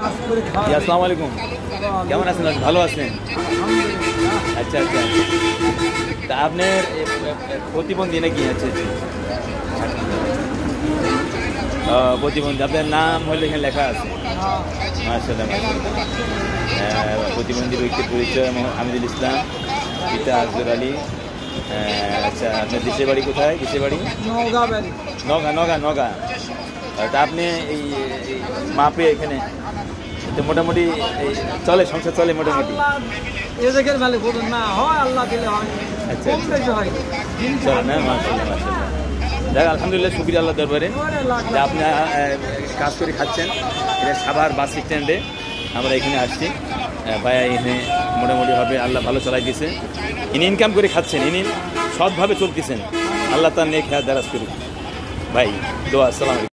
আসসালামু আলাইকুম, কেমন আছেন? ভালো আছেন? আচ্ছা আচ্ছা, তা আপনার প্রতিবন্ধী নাকি? আচ্ছা প্রতিবন্ধী, আপনার নাম হলে এখানে লেখা আছে। মাশাআল্লাহ মাশাআল্লাহ। প্রতিবন্ধী ব্যক্তির পরিচয় হামিদুল ইসলাম, পিতা আজগর আলী। আচ্ছা, আপনার দেশের বাড়ি কোথায়? দেশের বাড়ি নগা। নগা নগা। তা আপনি এই মাপে এখানে তো মোটামুটি চলে, সংসার চলে মোটামুটি? আচ্ছা চলে না? মাশাআল্লাহ মাশাআল্লাহ। দেখ আলহামদুলিল্লাহ, শুকরিয়া আল্লাহ দরবারে যে আপনি কাজ করে খাচ্ছেন। এটা সাভার বাস স্ট্যান্ডে আমরা এখানে আসছি। ভাইয়া এখানে মোটামুটিভাবে আল্লাহ ভালো চালাই দিয়েছে। ইনি ইনকাম করে খাচ্ছেন, ইনি সৎভাবে চলতেছেন। আল্লাহ তার নেক হায়াত দারাজ করুক। ভাই দোয়া। আসসালামু আলাইকুম।